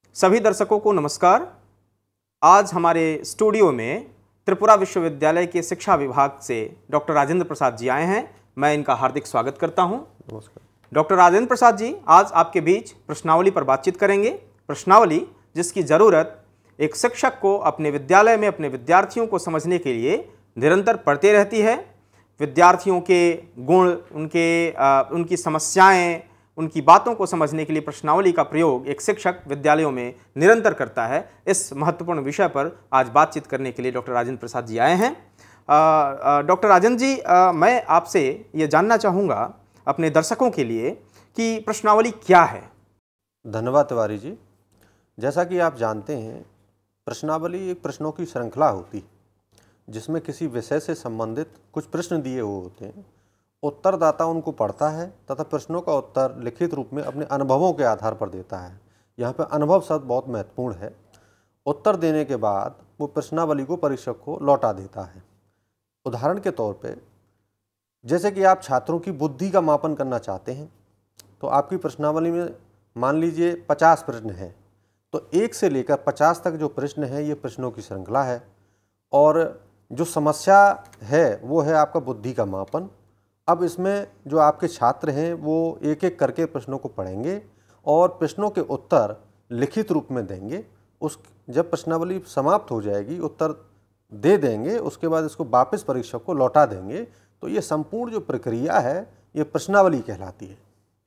सभी दर्शकों को नमस्कार। आज हमारे स्टूडियो में त्रिपुरा विश्वविद्यालय के शिक्षा विभाग से डॉक्टर राजेंद्र प्रसाद जी आए हैं। मैं इनका हार्दिक स्वागत करता हूं। नमस्कार। डॉक्टर राजेंद्र प्रसाद जी आज आपके बीच प्रश्नावली पर बातचीत करेंगे। प्रश्नावली जिसकी ज़रूरत एक शिक्षक को अपने विद्यालय में अपने विद्यार्थियों को समझने के लिए निरंतर पढ़ते रहती है। विद्यार्थियों के गुण, उनकी समस्याएं, उनकी बातों को समझने के लिए प्रश्नावली का प्रयोग एक शिक्षक विद्यालयों में निरंतर करता है। इस महत्वपूर्ण विषय पर आज बातचीत करने के लिए डॉक्टर राजेंद्र प्रसाद जी आए हैं। डॉक्टर राजेंद्र जी, मैं आपसे ये जानना चाहूँगा अपने दर्शकों के लिए कि प्रश्नावली क्या है। धन्यवाद तिवारी जी। जैसा कि आप जानते हैं, प्रश्नावली एक प्रश्नों की श्रृंखला होती है जिसमें किसी विषय से संबंधित कुछ प्रश्न दिए हुए होते हैं। उत्तरदाता उनको पढ़ता है तथा प्रश्नों का उत्तर लिखित रूप में अपने अनुभवों के आधार पर देता है। यहाँ पर अनुभव शब्द बहुत महत्वपूर्ण है। उत्तर देने के बाद वो प्रश्नावली को परीक्षक को लौटा देता है। उदाहरण के तौर पे जैसे कि आप छात्रों की बुद्धि का मापन करना चाहते हैं, तो आपकी प्रश्नावली में मान लीजिए 50 प्रश्न हैं, तो 1 से लेकर 50 तक जो प्रश्न हैं ये प्रश्नों की श्रृंखला है। और जो समस्या है वो है आपका बुद्धि का मापन। अब इसमें जो आपके छात्र हैं वो एक एक करके प्रश्नों को पढ़ेंगे और प्रश्नों के उत्तर लिखित रूप में देंगे। जब प्रश्नावली समाप्त हो जाएगी, उत्तर दे देंगे, उसके बाद इसको वापस परीक्षक को लौटा देंगे। तो ये संपूर्ण जो प्रक्रिया है ये प्रश्नावली कहलाती है।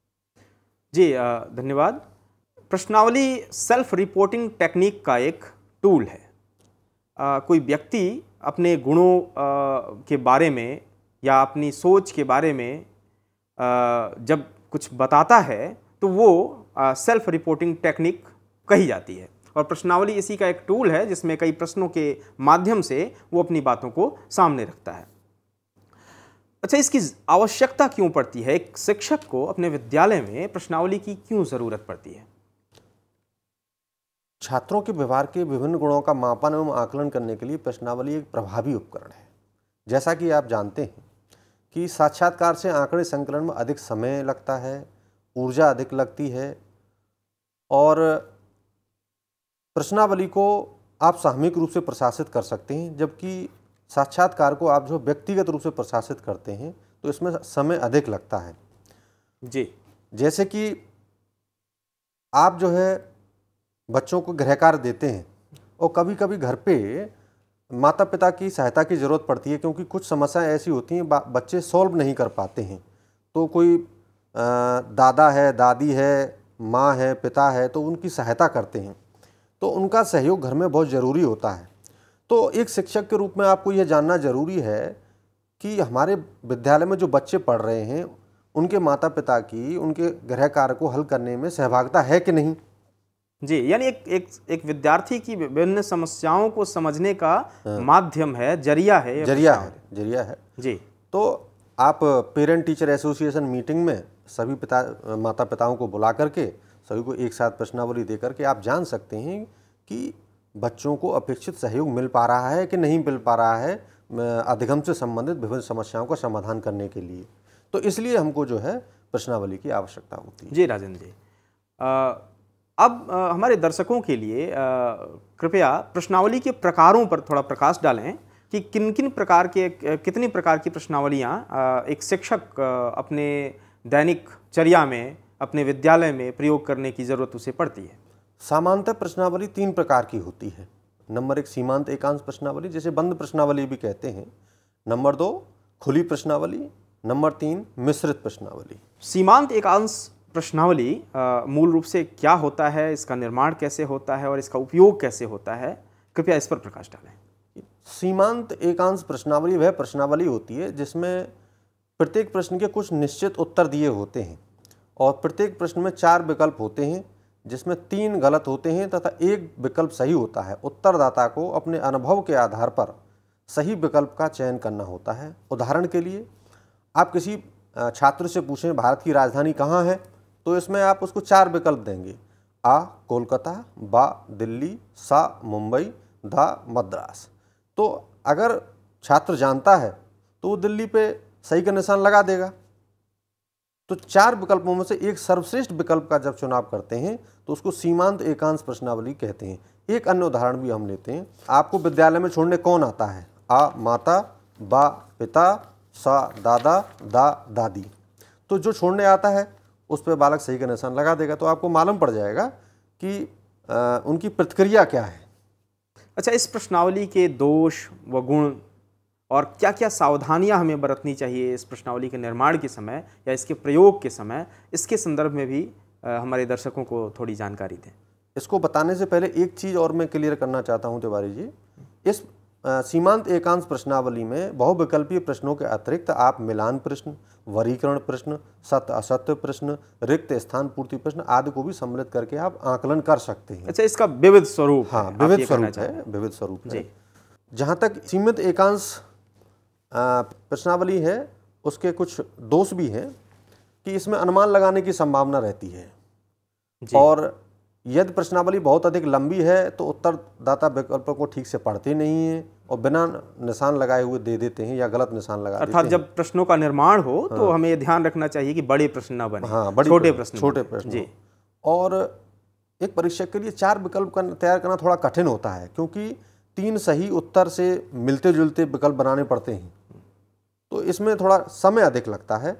जी धन्यवाद। प्रश्नावली सेल्फ रिपोर्टिंग टेक्निक का एक टूल है। कोई व्यक्ति अपने गुणों के बारे में या अपनी सोच के बारे में जब कुछ बताता है तो वो सेल्फ रिपोर्टिंग टेक्निक कही जाती है। और प्रश्नावली इसी का एक टूल है जिसमें कई प्रश्नों के माध्यम से वो अपनी बातों को सामने रखता है। अच्छा, इसकी आवश्यकता क्यों पड़ती है? एक शिक्षक को अपने विद्यालय में प्रश्नावली की क्यों ज़रूरत पड़ती है? छात्रों के व्यवहार के विभिन्न गुणों का मापन एवं आकलन करने के लिए प्रश्नावली एक प्रभावी उपकरण है। जैसा कि आप जानते हैं कि साक्षात्कार से आंकड़े संकलन में अधिक समय लगता है, ऊर्जा अधिक लगती है और प्रश्नावली को आप सामूहिक रूप से प्रशासित कर सकते हैं, जबकि साक्षात्कार को आप जो व्यक्तिगत रूप से प्रशासित करते हैं तो इसमें समय अधिक लगता है। जी, जैसे कि आप जो है बच्चों को गृह कार्य देते हैं और कभी कभी घर पे माता पिता की सहायता की ज़रूरत पड़ती है, क्योंकि कुछ समस्याएं ऐसी होती हैं बच्चे सॉल्व नहीं कर पाते हैं। तो कोई दादा है, दादी है, माँ है, पिता है, तो उनकी सहायता करते हैं। तो उनका सहयोग घर में बहुत ज़रूरी होता है। तो एक शिक्षक के रूप में आपको यह जानना ज़रूरी है कि हमारे विद्यालय में जो बच्चे पढ़ रहे हैं उनके माता पिता की उनके गृह कार्य को हल करने में सहभागिता है कि नहीं। जी, यानी एक विद्यार्थी की विभिन्न समस्याओं को समझने का माध्यम है, जरिया है। जरिया है जी। तो आप पेरेंट टीचर एसोसिएशन मीटिंग में सभी माता पिताओं को बुला करके सभी को एक साथ प्रश्नावली दे करके आप जान सकते हैं कि बच्चों को अपेक्षित सहयोग मिल पा रहा है कि नहीं मिल पा रहा है अधिगम से संबंधित विभिन्न समस्याओं का समाधान करने के लिए। तो इसलिए हमको जो है प्रश्नावली की आवश्यकता होती है। जी राजेंद्र जी, अब हमारे दर्शकों के लिए कृपया प्रश्नावली के प्रकारों पर थोड़ा प्रकाश डालें कि किन प्रकार के, कितनी प्रकार की प्रश्नावलियाँ एक शिक्षक अपने दैनिक चर्या में अपने विद्यालय में प्रयोग करने की ज़रूरत उसे पड़ती है। सामान्यतः प्रश्नावली 3 प्रकार की होती है। नंबर 1 सीमांत एकांश प्रश्नावली, जिसे बंद प्रश्नावली भी कहते हैं। नंबर 2 खुली प्रश्नावली। नंबर 3 मिश्रित प्रश्नावली। सीमांत एकांश प्रश्नावली मूल रूप से क्या होता है, इसका निर्माण कैसे होता है और इसका उपयोग कैसे होता है, कृपया इस पर प्रकाश डालें। सीमांत एकांश प्रश्नावली वह प्रश्नावली होती है जिसमें प्रत्येक प्रश्न के कुछ निश्चित उत्तर दिए होते हैं और प्रत्येक प्रश्न में 4 विकल्प होते हैं, जिसमें 3 गलत होते हैं तथा 1 विकल्प सही होता है। उत्तरदाता को अपने अनुभव के आधार पर सही विकल्प का चयन करना होता है। उदाहरण के लिए आप किसी छात्र से पूछें भारत की राजधानी कहाँ है, तो इसमें आप उसको 4 विकल्प देंगे। आ कोलकाता, बा दिल्ली, सा मुंबई, धा मद्रास। तो अगर छात्र जानता है तो वो दिल्ली पे सही का निशान लगा देगा। तो 4 विकल्पों में से एक सर्वश्रेष्ठ विकल्प का जब चुनाव करते हैं तो उसको सीमांत एकांश प्रश्नावली कहते हैं। एक अन्य उदाहरण भी हम लेते हैं। आपको विद्यालय में छोड़ने कौन आता है? आ माता, बा पिता, सा दादा, दा दादी। तो जो छोड़ने आता है उस पर बालक सही का निशान लगा देगा, तो आपको मालूम पड़ जाएगा कि उनकी प्रतिक्रिया क्या है। अच्छा, इस प्रश्नावली के दोष व गुण और क्या क्या सावधानियां हमें बरतनी चाहिए इस प्रश्नावली के निर्माण के समय या इसके प्रयोग के समय, इसके संदर्भ में भी हमारे दर्शकों को थोड़ी जानकारी दें। इसको बताने से पहले एक चीज़ और मैं क्लियर करना चाहता हूं तिवारी जी। इस सीमांत एकांश प्रश्नावली में बहुविकल्पीय प्रश्नों के अतिरिक्त आप मिलान प्रश्न, वर्गीकरण प्रश्न, सत्य असत्य प्रश्न, रिक्त स्थान पूर्ति प्रश्न आदि को भी सम्मिलित करके आप आकलन कर सकते हैं। अच्छा, इसका विविध स्वरूप? हाँ, विविध स्वरूप है, विविध स्वरूप है। जहाँ तक सीमित एकांश प्रश्नावली है उसके कुछ दोष भी हैं कि इसमें अनुमान लगाने की संभावना रहती है, और यदि प्रश्नावली बहुत अधिक लंबी है तो उत्तरदाता विकल्पों को ठीक से पढ़ते नहीं हैं और बिना निशान लगाए हुए दे देते हैं या गलत निशान लगा देते हैं। अर्थात जब प्रश्नों का निर्माण हो तो हमें ये ध्यान रखना चाहिए कि बड़े प्रश्न ना बने, छोटे प्रश्न जी। और एक परीक्षक के लिए 4 विकल्प तैयार करना थोड़ा कठिन होता है, क्योंकि 3 सही उत्तर से मिलते जुलते विकल्प बनाने पड़ते हैं, तो इसमें थोड़ा समय अधिक लगता है।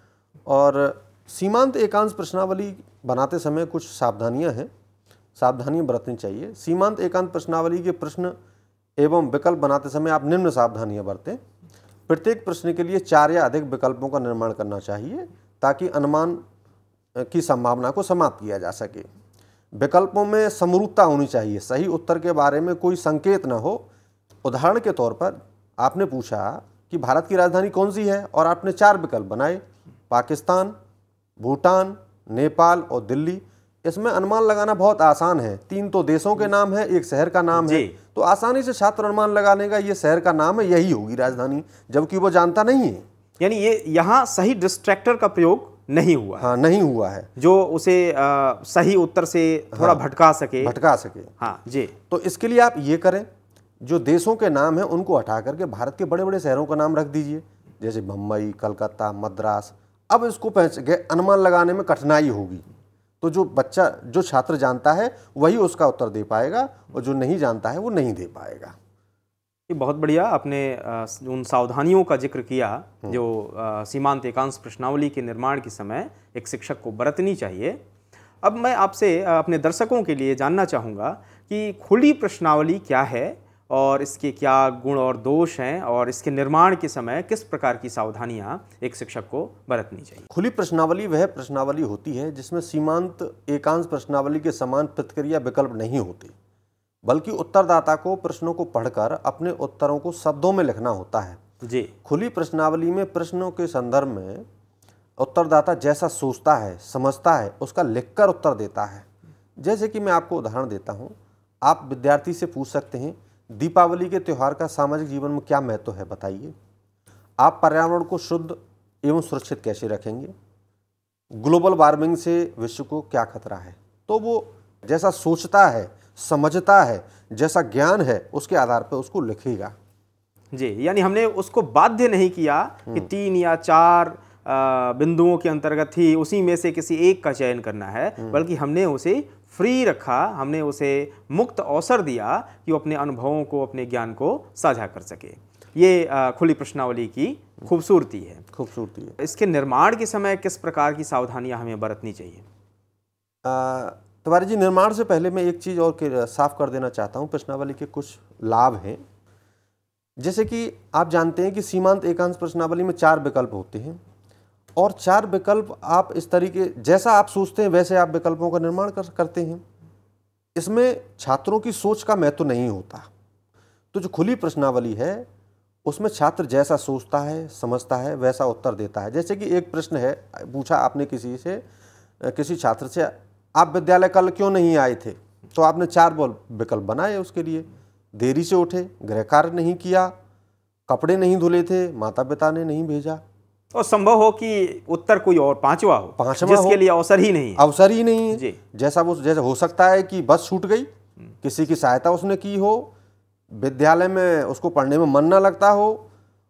और सीमांत एकांश प्रश्नावली बनाते समय कुछ सावधानियां बरतनी चाहिए। सीमांत एकांश प्रश्नावली के प्रश्न एवं विकल्प बनाते समय आप निम्न सावधानियां बरतें। प्रत्येक प्रश्न के लिए 4 या अधिक विकल्पों का निर्माण करना चाहिए ताकि अनुमान की संभावना को समाप्त किया जा सके। विकल्पों में समरूपता होनी चाहिए, सही उत्तर के बारे में कोई संकेत न हो। उदाहरण के तौर पर आपने पूछा कि भारत की राजधानी कौन सी है और आपने 4 विकल्प बनाए, पाकिस्तान, भूटान, नेपाल और दिल्ली। इसमें अनुमान लगाना बहुत आसान है। 3 तो देशों के नाम है, एक शहर का नाम है, तो आसानी से छात्र अनुमान लगाने का ये शहर का नाम है, यही होगी राजधानी, जबकि वो जानता नहीं है। यानी ये यहाँ सही डिस्ट्रैक्टर का प्रयोग नहीं हुआ। हाँ, नहीं हुआ है, जो उसे सही उत्तर से थोड़ा भटका सके। हाँ जी। तो इसके लिए आप ये करें, जो देशों के नाम हैं उनको हटा करके भारत के बड़े बड़े शहरों का नाम रख दीजिए, जैसे बम्बई, कलकत्ता, मद्रास। अब इसको अनुमान लगाने में कठिनाई होगी, तो जो छात्र जानता है वही उसका उत्तर दे पाएगा और जो नहीं जानता है वो नहीं दे पाएगा। ये बहुत बढ़िया आपने उन सावधानियों का जिक्र किया जो सीमांत एकांश प्रश्नावली के निर्माण के समय एक शिक्षक को बरतनी चाहिए। अब मैं आपसे अपने दर्शकों के लिए जानना चाहूँगा कि खुली प्रश्नावली क्या है और इसके क्या गुण और दोष हैं और इसके निर्माण के समय किस प्रकार की सावधानियां एक शिक्षक को बरतनी चाहिए। खुली प्रश्नावली वह प्रश्नावली होती है जिसमें सीमांत एकांश प्रश्नावली के समान प्रतिक्रिया विकल्प नहीं होते, बल्कि उत्तरदाता को प्रश्नों को पढ़कर अपने उत्तरों को शब्दों में लिखना होता है जी। खुली प्रश्नावली में प्रश्नों के संदर्भ में उत्तरदाता जैसा सोचता है, समझता है, उसका लिखकर उत्तर देता है। जैसे कि मैं आपको उदाहरण देता हूँ। आप विद्यार्थी से पूछ सकते हैं, दीपावली के त्यौहार का सामाजिक जीवन में क्या महत्व है, बताइए। आप पर्यावरण को शुद्ध एवं सुरक्षित कैसे रखेंगे, ग्लोबल वार्मिंग से विश्व को क्या खतरा है। तो वो जैसा सोचता है, समझता है, जैसा ज्ञान है, उसके आधार पर उसको लिखेगा जी। यानी हमने उसको बाध्य नहीं किया कि 3 या 4 बिंदुओं के अंतर्गत ही उसी में से किसी एक का चयन करना है, बल्कि हमने उसे फ्री रखा, हमने उसे मुक्त अवसर दिया कि वो अपने अनुभवों को, अपने ज्ञान को साझा कर सके। ये खुली प्रश्नावली की खूबसूरती है। इसके निर्माण के समय किस प्रकार की सावधानियां हमें बरतनी चाहिए? तिवारी जी, निर्माण से पहले मैं एक चीज़ और साफ कर देना चाहता हूँ। प्रश्नावली के कुछ लाभ हैं। जैसे कि आप जानते हैं कि सीमांत एकांश प्रश्नावली में 4 विकल्प होते हैं और 4 विकल्प आप इस तरीके, जैसा आप सोचते हैं वैसे आप विकल्पों का निर्माण करते हैं। इसमें छात्रों की सोच का महत्व नहीं होता। तो जो खुली प्रश्नावली है उसमें छात्र जैसा सोचता है, समझता है, वैसा उत्तर देता है। जैसे कि एक प्रश्न है, पूछा आपने किसी छात्र से, आप विद्यालय कल क्यों नहीं आए थे? तो आपने 4 विकल्प बनाए उसके लिए। देरी से उठे, गृह कार्य नहीं किया, कपड़े नहीं धुले थे, माता पिता ने नहीं भेजा। और संभव हो कि उत्तर कोई और पांचवा हो जिसके लिए अवसर ही नहीं है। जैसा हो सकता है कि बस छूट गई, किसी की सहायता उसने की हो, विद्यालय में उसको पढ़ने में मन ना लगता हो,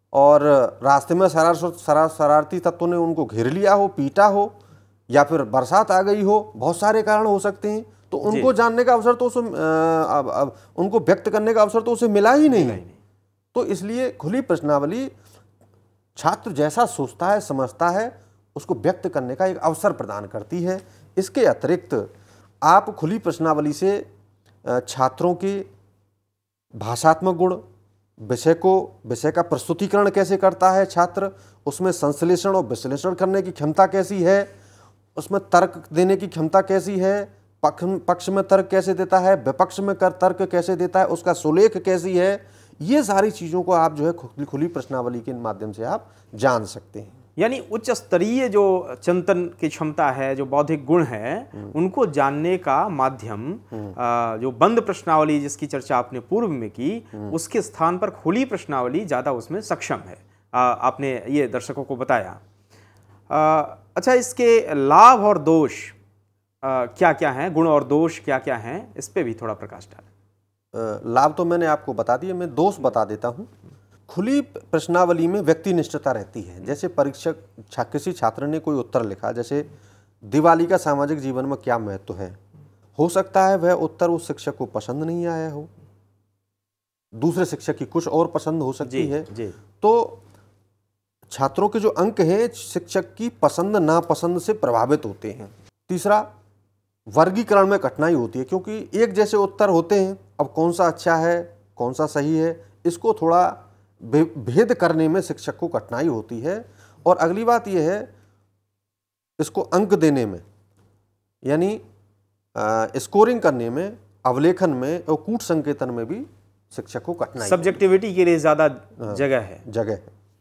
और रास्ते में शरारती तत्वों ने उनको घेर लिया हो, पीटा हो, या फिर बरसात आ गई हो, बहुत सारे कारण हो सकते हैं, तो उनको जानने का अवसर तो उनको व्यक्त करने का अवसर तो उसे मिला ही नहीं। तो इसलिए खुली प्रश्नावली छात्र जैसा सोचता है, समझता है, उसको व्यक्त करने का एक अवसर प्रदान करती है। इसके अतिरिक्त आप खुली प्रश्नावली से छात्रों के भाषात्मक गुण, विषय का प्रस्तुतिकरण कैसे करता है छात्र, उसमें संश्लेषण और विश्लेषण करने की क्षमता कैसी है, उसमें तर्क देने की क्षमता कैसी है, पक्ष में तर्क कैसे देता है, विपक्ष में तर्क कैसे देता है, उसका सुलेख कैसी है, ये सारी चीज़ों को आप जो है खुली प्रश्नावली के माध्यम से आप जान सकते हैं। यानी उच्च स्तरीय जो चिंतन की क्षमता है, जो बौद्धिक गुण है, उनको जानने का माध्यम जो बंद प्रश्नावली जिसकी चर्चा आपने पूर्व में की, उसके स्थान पर खुली प्रश्नावली ज़्यादा उसमें सक्षम है। आपने ये दर्शकों को बताया। अच्छा, इसके लाभ और दोष क्या क्या हैं, गुण और दोष क्या क्या हैं, इस पे भी थोड़ा प्रकाश डालें। लाभ तो मैंने आपको बता दिया, मैं दोष बता देता हूँ। खुली प्रश्नावली में व्यक्तिनिष्ठता रहती है। जैसे परीक्षक किसी छात्र ने कोई उत्तर लिखा, जैसे दिवाली का सामाजिक जीवन में क्या महत्व है, हो सकता है वह उत्तर उस शिक्षक को पसंद नहीं आया हो, दूसरे शिक्षक की कुछ और पसंद हो सकती है। तो छात्रों के जो अंक हैं शिक्षक की पसंद नापसंद से प्रभावित होते हैं। तीसरा, वर्गीकरण में कठिनाई होती है, क्योंकि एक जैसे उत्तर होते हैं, अब कौन सा अच्छा है कौन सा सही है, इसको थोड़ा भेद करने में शिक्षक को कठिनाई होती है। और अगली बात यह है, इसको अंक देने में, यानी स्कोरिंग करने में, अवलेखन में और कूट संकेतन में भी शिक्षक को कठिनाई, सब्जेक्टिविटी के लिए ज़्यादा जगह है।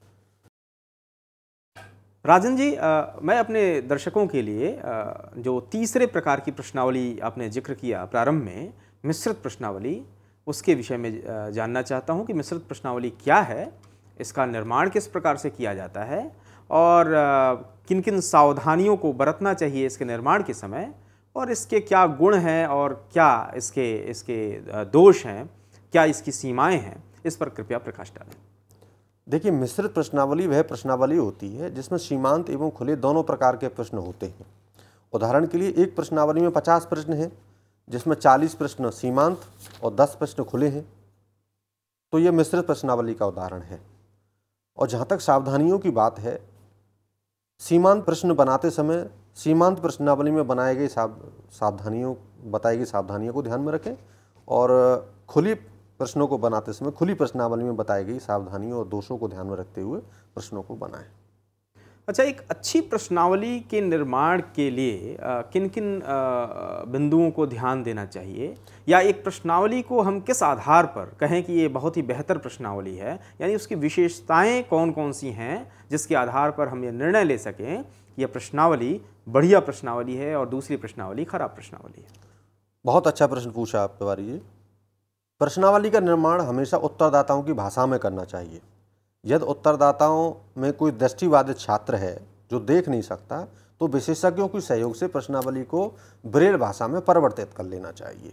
राजन जी, मैं अपने दर्शकों के लिए जो तीसरे प्रकार की प्रश्नावली आपने जिक्र किया प्रारंभ में, मिश्रित प्रश्नावली, उसके विषय में जानना चाहता हूं कि मिश्रित प्रश्नावली क्या है, इसका निर्माण किस प्रकार से किया जाता है और किन किन सावधानियों को बरतना चाहिए इसके निर्माण के समय, और इसके क्या गुण हैं और क्या इसके दोष हैं, क्या इसकी सीमाएं हैं, इस पर कृपया प्रकाश डालें। देखिए, मिश्रित प्रश्नावली वह प्रश्नावली होती है जिसमें सीमांत एवं खुले दोनों प्रकार के प्रश्न होते हैं। उदाहरण के लिए एक प्रश्नावली में 50 प्रश्न हैं, जिसमें 40 प्रश्न सीमांत और 10 प्रश्न खुले हैं, तो यह मिश्रित प्रश्नावली का उदाहरण है। और जहाँ तक सावधानियों की बात है, सीमांत प्रश्न बनाते समय सीमांत प्रश्नावली में बनाई गई सावधानियों को ध्यान में रखें, और खुली प्रश्नों को बनाते समय खुली प्रश्नावली में बताई गई सावधानियों और दोषों को ध्यान में रखते हुए प्रश्नों को बनाएं। अच्छा, एक अच्छी प्रश्नावली के निर्माण के लिए किन किन बिंदुओं को ध्यान देना चाहिए, या एक प्रश्नावली को हम किस आधार पर कहें कि ये बहुत ही बेहतर प्रश्नावली है, यानी उसकी विशेषताएं कौन कौन सी हैं जिसके आधार पर हम ये निर्णय ले सकें कि यह प्रश्नावली बढ़िया प्रश्नावली है और दूसरी प्रश्नावली खराब प्रश्नावली है। बहुत अच्छा प्रश्न पूछा आप तिवारी जी। प्रश्नावली का निर्माण हमेशा उत्तरदाताओं की भाषा में करना चाहिए। यदि उत्तरदाताओं में कोई दृष्टिबाधित छात्र है जो देख नहीं सकता, तो विशेषज्ञों के सहयोग से प्रश्नावली को ब्रेल भाषा में परिवर्तित कर लेना चाहिए।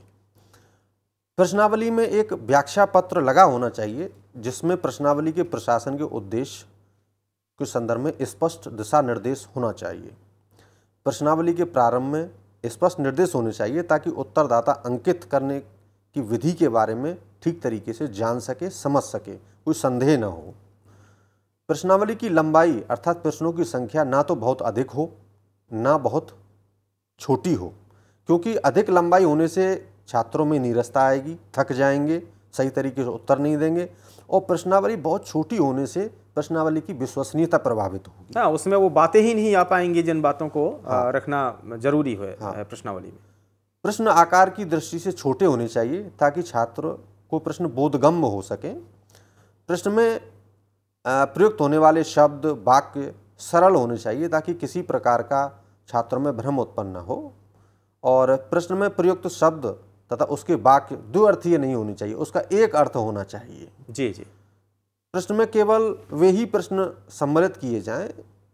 प्रश्नावली में एक व्याख्या पत्र लगा होना चाहिए, जिसमें प्रश्नावली के प्रशासन के उद्देश्य के संदर्भ में स्पष्ट दिशा निर्देश होना चाहिए। प्रश्नावली के प्रारंभ में स्पष्ट निर्देश होने चाहिए ताकि उत्तरदाता अंकित करने की विधि के बारे में ठीक तरीके से जान सके, समझ सके, कोई संदेह न हो। प्रश्नावली की लंबाई अर्थात प्रश्नों की संख्या ना तो बहुत अधिक हो ना बहुत छोटी हो, क्योंकि अधिक लंबाई होने से छात्रों में नीरसता आएगी, थक जाएंगे, सही तरीके से उत्तर नहीं देंगे, और प्रश्नावली बहुत छोटी होने से प्रश्नावली की विश्वसनीयता प्रभावित होगी। हाँ, उसमें वो बातें ही नहीं आ पाएंगी जिन बातों को रखना जरूरी है प्रश्नावली में। प्रश्न आकार की दृष्टि से छोटे होने चाहिए ताकि छात्र को प्रश्न बोधगम्य हो सके। प्रश्न में प्रयुक्त होने वाले शब्द, वाक्य सरल होने चाहिए ताकि किसी प्रकार का छात्रों में भ्रम उत्पन्न न हो। और प्रश्न में प्रयुक्त शब्द तथा उसके वाक्य द्विअर्थीय नहीं होनी चाहिए, उसका एक अर्थ होना चाहिए। जी जी। प्रश्न में केवल वे ही प्रश्न सम्मिलित किए जाएं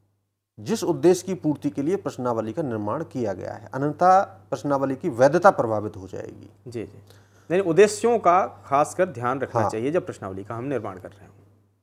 जिस उद्देश्य की पूर्ति के लिए प्रश्नावली का निर्माण किया गया है, अन्यथा प्रश्नावली की वैधता प्रभावित हो जाएगी। जी जी। नहीं, उद्देश्यों का खासकर ध्यान रखना चाहिए जब प्रश्नावली का हम निर्माण कर रहे हैं।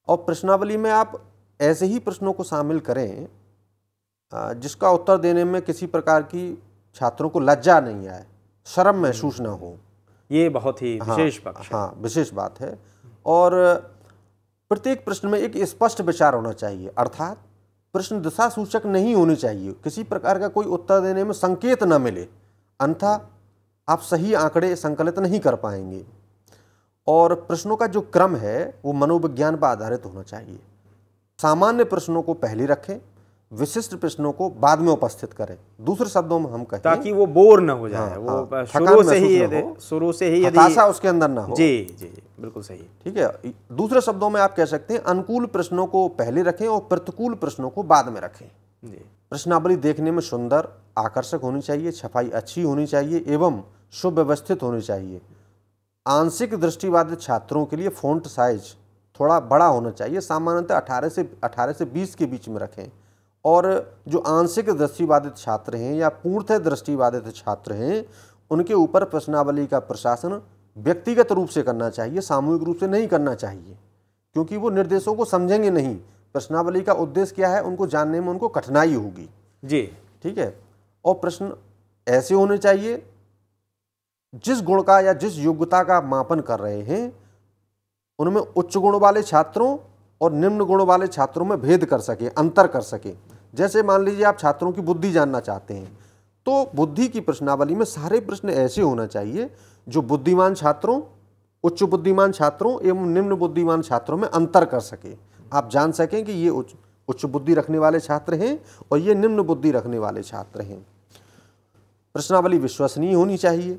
और प्रश्नावली में आप ऐसे ही प्रश्नों को शामिल करें जिसका उत्तर देने में किसी प्रकार की छात्रों को लज्जा नहीं आए, शर्म महसूस ना हो। ये बहुत ही विशेष पक्ष है। हाँ, विशेष बात है। और प्रत्येक प्रश्न में एक स्पष्ट विचार होना चाहिए, अर्थात प्रश्न दिशा सूचक नहीं होनी चाहिए, किसी प्रकार का कोई उत्तर देने में संकेत न मिले, अन्यथा आप सही आंकड़े संकलित नहीं कर पाएंगे। और प्रश्नों का जो क्रम है वो मनोविज्ञान पर आधारित होना चाहिए। सामान्य प्रश्नों को पहले रखें, विशिष्ट प्रश्नों को बाद में उपस्थित करें। दूसरे शब्दों में हम कहें ताकि वो बोर न हो जाए, वो शुरू से ही हताशा उसके अंदर ना हो। जी जी, बिल्कुल सही। ठीक है। दूसरे शब्दों में आप कह सकते हैं अनुकूल प्रश्नों को पहले रखें और प्रतिकूल प्रश्नों को बाद में रखें। प्रश्नावली देखने में सुंदर, आकर्षक होनी चाहिए, छपाई अच्छी होनी चाहिए एवं सुव्यवस्थित होनी चाहिए। आंशिक दृष्टिबाधित छात्रों के लिए फ़ॉन्ट साइज थोड़ा बड़ा होना चाहिए, सामान्यतः 18 से 20 के बीच में रखें। और जो आंशिक दृष्टिबाधित छात्र हैं या पूर्णतः दृष्टिबाधित छात्र हैं, उनके ऊपर प्रश्नावली का प्रशासन व्यक्तिगत रूप से करना चाहिए, सामूहिक रूप से नहीं करना चाहिए, क्योंकि वो निर्देशों को समझेंगे नहीं। प्रश्नावली का उद्देश्य क्या है, उनको जानने में उनको कठिनाई होगी। जी, ठीक है। और प्रश्न ऐसे होने चाहिए जिस गुण का या जिस योग्यता का मापन कर रहे हैं उनमें उच्च गुण वाले छात्रों और निम्न गुण वाले छात्रों में भेद कर सके, अंतर कर सके। जैसे मान लीजिए आप छात्रों की बुद्धि जानना चाहते हैं, तो बुद्धि की प्रश्नावली में सारे प्रश्न ऐसे होना चाहिए जो बुद्धिमान छात्रों, उच्च बुद्धिमान छात्रों एवं निम्न बुद्धिमान छात्रों में अंतर कर सके। आप जान सकें कि ये उच्च बुद्धि रखने वाले छात्र हैं और ये निम्न बुद्धि रखने वाले छात्र हैं। प्रश्नावली विश्वसनीय होनी चाहिए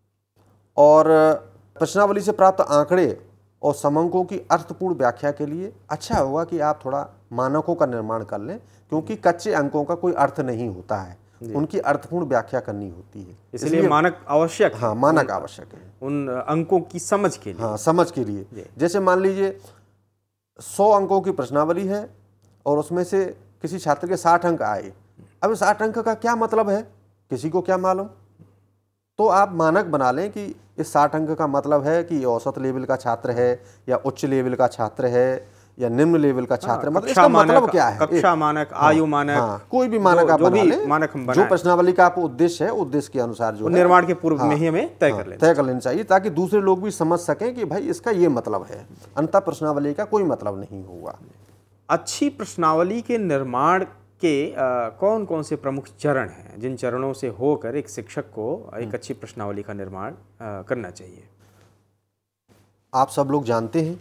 और प्रश्नावली से प्राप्त आंकड़े और समंकों की अर्थपूर्ण व्याख्या के लिए अच्छा होगा कि आप थोड़ा मानकों का निर्माण कर लें, क्योंकि कच्चे अंकों का कोई अर्थ नहीं होता है, उनकी अर्थपूर्ण व्याख्या करनी होती है। इसलिए मानक आवश्यक है। हाँ, मानक आवश्यक है उन अंकों की समझ के लिए। हाँ, समझ के लिए। जैसे मान लीजिए 100 अंकों की प्रश्नावली है और उसमें से किसी छात्र के 60 अंक आए। अब 60 अंक का क्या मतलब है, किसी को क्या मालूम? तो आप मानक बना लें कि इस 60 अंक का मतलब है कि औसत लेवल का छात्र है या उच्च लेवल का छात्र है या निम्न लेवल का छात्र है। मतलब इसका मतलब क्या है? कक्षा मानक, आयु मानक, कोई भी मानक आप बना लें, मानक हम जो प्रश्नावली का आपको उद्देश्य है, उद्देश्य के अनुसार जो निर्माण के पूर्व में ही हमें तय कर लेना चाहिए, ताकि दूसरे लोग भी समझ सकें कि भाई इसका ये मतलब है, अंततः प्रश्नावली का कोई मतलब नहीं होगा। अच्छी प्रश्नावली के निर्माण के कौन कौन से प्रमुख चरण हैं, जिन चरणों से होकर एक शिक्षक को एक अच्छी प्रश्नावली का निर्माण करना चाहिए? आप सब लोग जानते हैं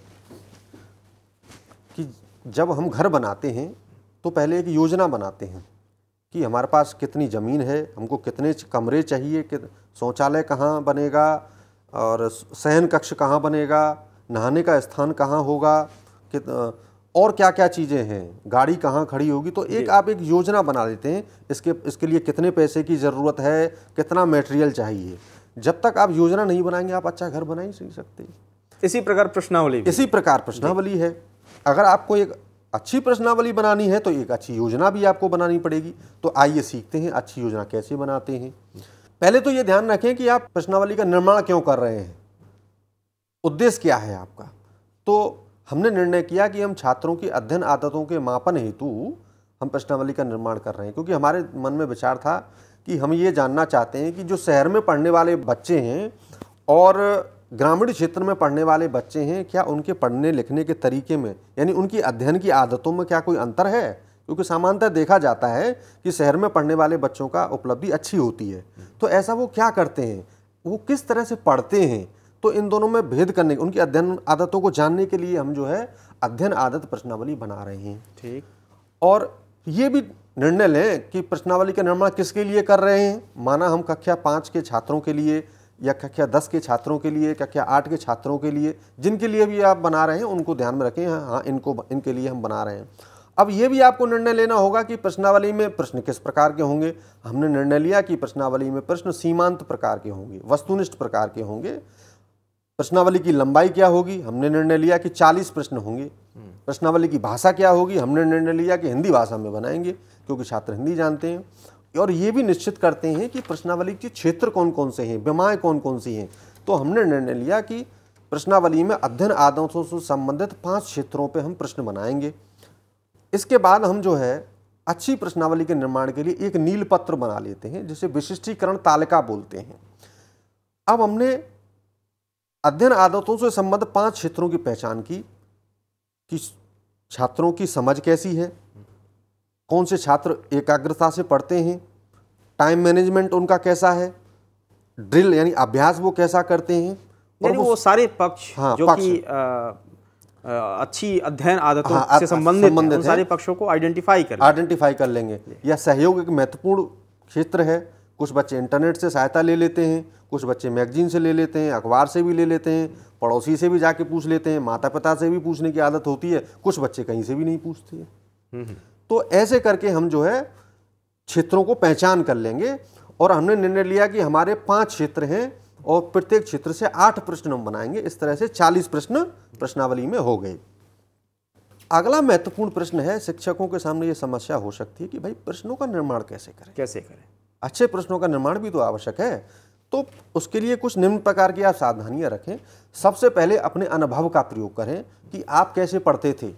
कि जब हम घर बनाते हैं तो पहले एक योजना बनाते हैं कि हमारे पास कितनी ज़मीन है, हमको कितने कमरे चाहिए, कि शौचालय कहाँ बनेगा और शयन कक्ष कहाँ बनेगा, नहाने का स्थान कहाँ होगा, और क्या क्या चीज़ें हैं, गाड़ी कहाँ खड़ी होगी। तो आप एक योजना बना लेते हैं, इसके लिए कितने पैसे की ज़रूरत है, कितना मटेरियल चाहिए। जब तक आप योजना नहीं बनाएंगे आप अच्छा घर बना ही नहीं सकते। इसी प्रकार प्रश्नावली है। अगर आपको एक अच्छी प्रश्नावली बनानी है तो एक अच्छी योजना भी आपको बनानी पड़ेगी। तो आइए सीखते हैं अच्छी योजना कैसे बनाते हैं। पहले तो ये ध्यान रखें कि आप प्रश्नावली का निर्माण क्यों कर रहे हैं, उद्देश्य क्या है आपका। तो हमने निर्णय किया कि हम छात्रों की अध्ययन आदतों के मापन हेतु हम प्रश्नावली का निर्माण कर रहे हैं, क्योंकि हमारे मन में विचार था कि हम ये जानना चाहते हैं कि जो शहर में पढ़ने वाले बच्चे हैं और ग्रामीण क्षेत्र में पढ़ने वाले बच्चे हैं, क्या उनके पढ़ने लिखने के तरीके में, यानी उनकी अध्ययन की आदतों में क्या कोई अंतर है। क्योंकि सामान्यतः देखा जाता है कि शहर में पढ़ने वाले बच्चों का उपलब्धि अच्छी होती है, तो ऐसा वो क्या करते हैं, वो किस तरह से पढ़ते हैं। तो इन दोनों में भेद करने, उनकी अध्ययन आदतों को जानने के लिए हम जो है अध्ययन आदत प्रश्नावली बना रहे हैं। ठीक। और ये भी निर्णय लें कि प्रश्नावली का निर्माण किसके लिए कर रहे हैं। माना हम कक्षा 5 के छात्रों के लिए या कक्षा 10 के छात्रों के लिए, कक्षा 8 के छात्रों के लिए, जिनके लिए भी आप बना रहे हैं उनको ध्यान में रखें। हाँ, इनके लिए हम बना रहे हैं। अब ये भी आपको निर्णय लेना होगा कि प्रश्नावली में प्रश्न किस प्रकार के होंगे। हमने निर्णय लिया कि प्रश्नावली में प्रश्न सीमांत प्रकार के होंगे, वस्तुनिष्ठ प्रकार के होंगे। प्रश्नावली की लंबाई क्या होगी, हमने निर्णय लिया कि 40 प्रश्न होंगे। प्रश्नावली की भाषा क्या होगी, हमने निर्णय लिया कि हिंदी भाषा में बनाएंगे, क्योंकि छात्र हिंदी जानते हैं। और ये भी निश्चित करते हैं कि प्रश्नावली के क्षेत्र कौन कौन से हैं, विमाएँ कौन कौन सी हैं। तो हमने निर्णय लिया कि प्रश्नावली में अध्ययन आदतों से संबंधित 5 क्षेत्रों पे हम प्रश्न बनाएंगे। इसके बाद हम जो है अच्छी प्रश्नावली के निर्माण के लिए एक नील पत्र बना लेते हैं, जिसे विशिष्टीकरण तालिका बोलते हैं। अब हमने अध्ययन आदतों से संबंधित 5 क्षेत्रों की पहचान की कि छात्रों की समझ कैसी है, कौन से छात्र एकाग्रता से पढ़ते हैं, टाइम मैनेजमेंट उनका कैसा है, ड्रिल यानी अभ्यास वो कैसा करते हैं, यानी वो सारे पक्ष जो पक्ष, कि अच्छी अध्ययन आदतों से संबंधित उन सारे पक्षों को आइडेंटिफाई कर लेंगे। या सहयोग एक महत्वपूर्ण क्षेत्र है। कुछ बच्चे इंटरनेट से सहायता ले लेते हैं, कुछ बच्चे मैगजीन से ले लेते हैं, अखबार से भी ले लेते हैं, पड़ोसी से भी जाके पूछ लेते हैं, माता पिता से भी पूछने की आदत होती है, कुछ बच्चे कहीं से भी नहीं पूछते हैं। तो ऐसे करके हम जो है क्षेत्रों को पहचान कर लेंगे और हमने निर्णय लिया कि हमारे 5 क्षेत्र हैं और प्रत्येक क्षेत्र से 8 प्रश्न हम बनाएंगे। इस तरह से 40 प्रश्न प्रश्नावली में हो गए। अगला महत्वपूर्ण प्रश्न है, शिक्षकों के सामने ये समस्या हो सकती है कि भाई प्रश्नों का निर्माण कैसे करें। अच्छे प्रश्नों का निर्माण भी तो आवश्यक है। तो उसके लिए कुछ निम्न प्रकार की आप सावधानियां रखें। सबसे पहले अपने अनुभव का प्रयोग करें कि आप कैसे पढ़ते थे,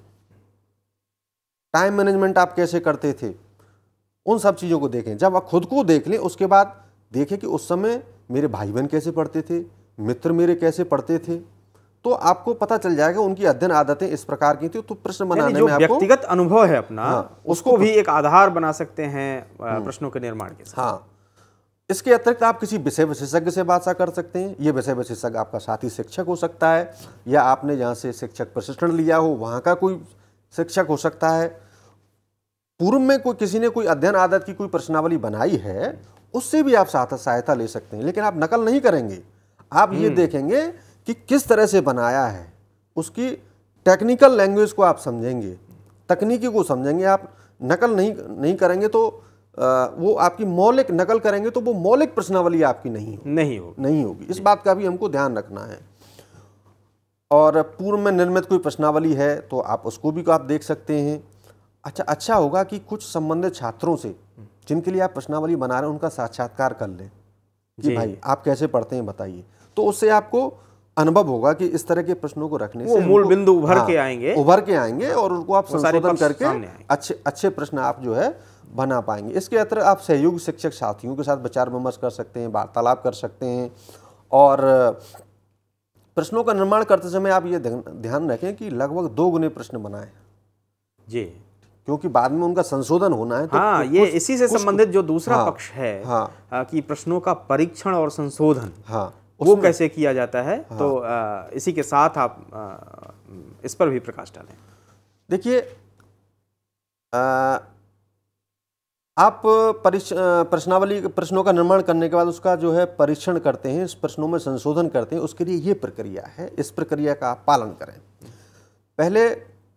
टाइम मैनेजमेंट आप कैसे करते थे, उन सब चीज़ों को देखें। जब आप खुद को देख लें उसके बाद देखें कि उस समय मेरे भाई बहन कैसे पढ़ते थे, मित्र मेरे कैसे पढ़ते थे, तो आपको पता चल जाएगा उनकी अध्ययन आदतें इस प्रकार की थी। तो प्रश्न बनाने में आपको व्यक्तिगत अनुभव है अपना, उसको भी एक आधार बना सकते हैं प्रश्नों के निर्माण के साथ। हाँ, इसके अतिरिक्त आप किसी विषय विशेषज्ञ से बात कर सकते हैं। ये विषय विशेषज्ञ आपका साथी शिक्षक हो सकता है, या आपने जहाँ से शिक्षक प्रशिक्षण लिया हो वहाँ का कोई शिक्षक हो सकता है। पूर्व में किसी ने कोई अध्ययन आदत की कोई प्रश्नावली बनाई है, उससे भी आप सहायता ले सकते हैं। लेकिन आप नकल नहीं करेंगे, आप ये देखेंगे कि किस तरह से बनाया है, उसकी टेक्निकल लैंग्वेज को आप समझेंगे, तकनीकी को समझेंगे। आप नकल नहीं करेंगे तो वो आपकी मौलिक नकल करेंगे तो वो मौलिक प्रश्नावली आपकी नहीं होगी। इस बात का भी हमको ध्यान रखना है। और पूर्व में निर्मित कोई प्रश्नावली है तो आप उसको भी आप देख सकते हैं। अच्छा होगा कि कुछ संबंधित छात्रों से जिनके लिए आप प्रश्नावली बना रहे हैं उनका साक्षात्कार कर लें कि भाई आप कैसे पढ़ते हैं बताइए। तो उससे आपको अनुभव होगा कि इस तरह के प्रश्नों को रखने से मूल बिंदु उभर के आएंगे और उनको आप संशोधन करके अच्छे प्रश्न आप जो है बना पाएंगे। इसके अतिरिक्त आप सहयोगी शिक्षक साथियों के साथ विचार विमर्श कर सकते हैं, वार्तालाप कर सकते हैं। और प्रश्नों का निर्माण करते समय आप ये ध्यान रखें कि लगभग 2 गुने प्रश्न बनाएं जी, क्योंकि बाद में उनका संशोधन होना है। तो ये इसी से संबंधित जो दूसरा पक्ष है कि प्रश्नों का परीक्षण और संशोधन वो कैसे किया जाता है। तो इसी के साथ आप इस पर भी प्रकाश डालें। देखिए, आप प्रश्नों का निर्माण करने के बाद उसका जो है परीक्षण करते हैं, इस प्रश्नों में संशोधन करते हैं। उसके लिए ये प्रक्रिया है, इस प्रक्रिया का आप पालन करें। पहले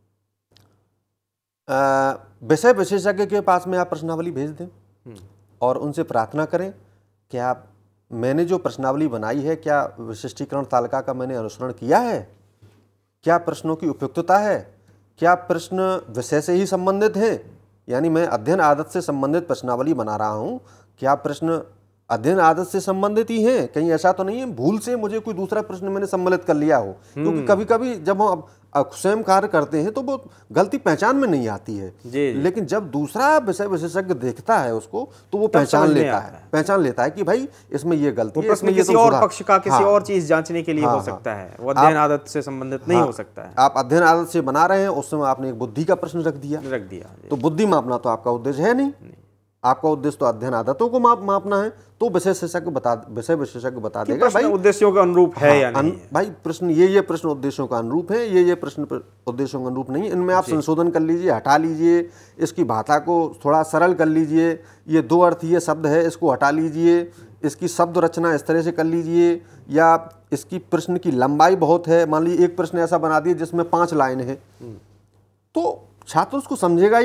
विषय विशेषज्ञ के पास में आप प्रश्नावली भेज दें और उनसे प्रार्थना करें कि आप मैंने जो प्रश्नावली बनाई है क्या विशिष्टीकरण तालिका का मैंने अनुसरण किया है, क्या प्रश्नों की उपयुक्तता है, क्या प्रश्न विषय से ही संबंधित है, यानी मैं अध्ययन आदत से संबंधित प्रश्नावली बना रहा हूँ, क्या प्रश्न अध्ययन आदत से संबंधित ही हैं, कहीं ऐसा तो नहीं है भूल से मुझे कोई दूसरा प्रश्न मैंने सम्मिलित कर लिया हो। क्योंकि कभी कभी जब हम स्वयं कार्य करते हैं तो वो गलती पहचान में नहीं आती है जी। लेकिन जब दूसरा विषय विशेषज्ञ देखता है उसको तो वो पहचान लेता है कि भाई इसमें ये गलती है, इसमें किसी और पक्ष का किसी और चीज जांचने के लिए हो सकता है, वो अध्ययन आदत से संबंधित नहीं हो सकता है। आप अध्ययन आदत से बना रहे हैं, उस समय आपने एक बुद्धि का प्रश्न रख दिया तो बुद्धि मापना तो आपका उद्देश्य है नहीं। आपका उद्देश्य तो अध्ययन आदतों को मापना है। तो विषय विशेषज्ञ बता देगा भाई उद्देश्यों के अनुरूप है या नहीं है। भाई प्रश्न ये प्रश्न उद्देश्यों का अनुरूप है, ये प्रश्न उद्देश्यों का अनुरूप नहीं है। इनमें आप संशोधन कर लीजिए, हटा लीजिए, इसकी भाषा को थोड़ा सरल कर लीजिए, ये 2 अर्थ ये शब्द है इसको हटा लीजिए, इसकी शब्द रचना इस तरह से कर लीजिए, या इसकी प्रश्न की लंबाई बहुत है, मान लीजिए एक प्रश्न ऐसा बना दिए जिसमें 5 लाइन है, तो छात्र उसको समझेगा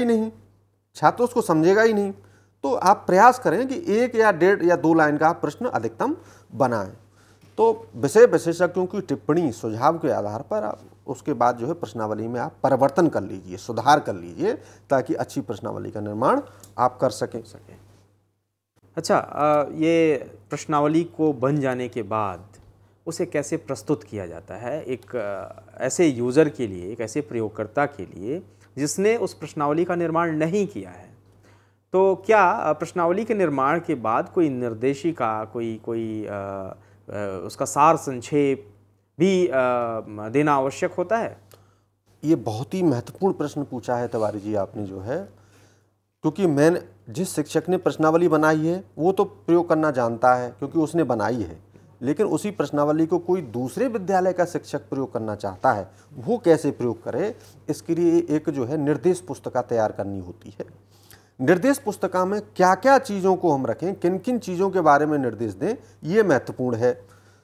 ही नहीं। तो आप प्रयास करें कि 1 या 1.5 या 2 लाइन का आप प्रश्न अधिकतम बनाएं। तो विषय विशेषज्ञों की टिप्पणी सुझाव के आधार पर आप उसके बाद जो है प्रश्नावली में आप परिवर्तन कर लीजिए, सुधार कर लीजिए, ताकि अच्छी प्रश्नावली का निर्माण आप कर सकें। अच्छा, ये प्रश्नावली को बन जाने के बाद उसे कैसे प्रस्तुत किया जाता है एक ऐसे यूज़र के लिए, एक ऐसे प्रयोगकर्ता के लिए जिसने उस प्रश्नावली का निर्माण नहीं किया है। तो क्या प्रश्नावली के निर्माण के बाद कोई निर्देशिका, कोई उसका सार संक्षेप भी देना आवश्यक होता है? ये बहुत ही महत्वपूर्ण प्रश्न पूछा है तिवारी जी आपने जो है, क्योंकि मैंने जिस शिक्षक ने प्रश्नावली बनाई है वो तो प्रयोग करना जानता है क्योंकि उसने बनाई है, लेकिन उसी प्रश्नावली को कोई दूसरे विद्यालय का शिक्षक प्रयोग करना चाहता है, वो कैसे प्रयोग करे, इसके लिए एक जो है निर्देश पुस्तिका तैयार करनी होती है। निर्देश पुस्तिका में क्या क्या चीज़ों को हम रखें, किन किन चीज़ों के बारे में निर्देश दें, ये महत्वपूर्ण है।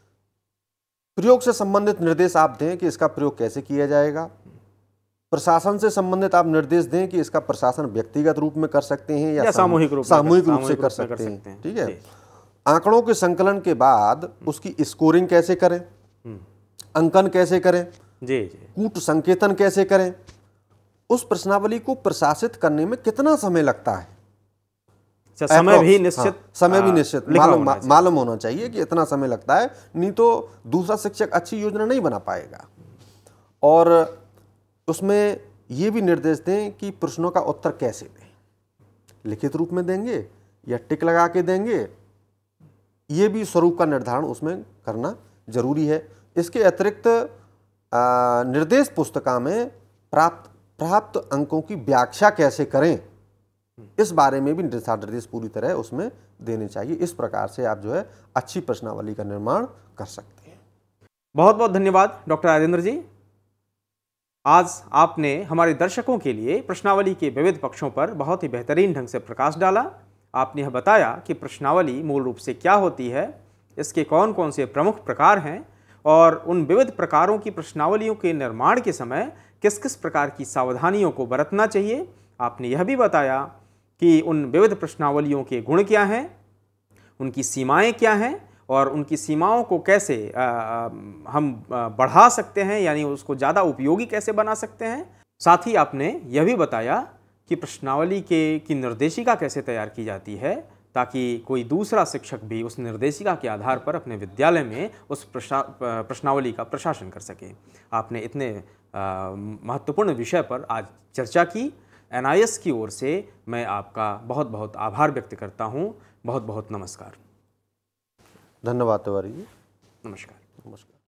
प्रयोग से संबंधित निर्देश आप दें कि इसका प्रयोग कैसे किया जाएगा। प्रशासन से संबंधित आप निर्देश दें कि इसका प्रशासन व्यक्तिगत रूप में कर सकते हैं या सामूहिक रूप से कर सकते हैं। ठीक है। आंकड़ों के संकलन के बाद उसकी स्कोरिंग कैसे करें, अंकन कैसे करें, कूट संकेतन कैसे करें, उस प्रश्नावली को प्रशासित करने में कितना समय लगता है, समय भी निश्चित, समय भी निश्चित मालूम होना चाहिए कि इतना समय लगता है, नहीं तो दूसरा शिक्षक अच्छी योजना नहीं बना पाएगा। और उसमें ये भी निर्देश दें कि प्रश्नों का उत्तर कैसे दें, लिखित रूप में देंगे या टिक लगा के देंगे, ये भी स्वरूप का निर्धारण उसमें करना जरूरी है। इसके अतिरिक्त निर्देश पुस्तिका में प्राप्त अंकों की व्याख्या कैसे करें, इस बारे में भी दिशा निर्देश पूरी तरह उसमें देने चाहिए। इस प्रकार से आप जो है अच्छी प्रश्नावली का निर्माण कर सकते हैं। बहुत बहुत धन्यवाद डॉक्टर राजेंद्र जी। आज आपने हमारे दर्शकों के लिए प्रश्नावली के विविध पक्षों पर बहुत ही बेहतरीन ढंग से प्रकाश डाला। आपने यह बताया कि प्रश्नावली मूल रूप से क्या होती है, इसके कौन कौन से प्रमुख प्रकार हैं और उन विविध प्रकारों की प्रश्नावलियों के निर्माण के समय किस किस प्रकार की सावधानियों को बरतना चाहिए। आपने यह भी बताया कि उन विविध प्रश्नावलियों के गुण क्या हैं, उनकी सीमाएं क्या हैं और उनकी सीमाओं को कैसे हम बढ़ा सकते हैं, यानी उसको ज़्यादा उपयोगी कैसे बना सकते हैं। साथ ही आपने यह भी बताया कि प्रश्नावली की निर्देशिका कैसे तैयार की जाती है ताकि कोई दूसरा शिक्षक भी उस निर्देशिका के आधार पर अपने विद्यालय में उस प्रश्नावली का प्रशासन कर सके। आपने इतने महत्वपूर्ण विषय पर आज चर्चा की। NIS की ओर से मैं आपका बहुत बहुत आभार व्यक्त करता हूँ। बहुत बहुत नमस्कार। धन्यवाद तिवारी जी। नमस्कार।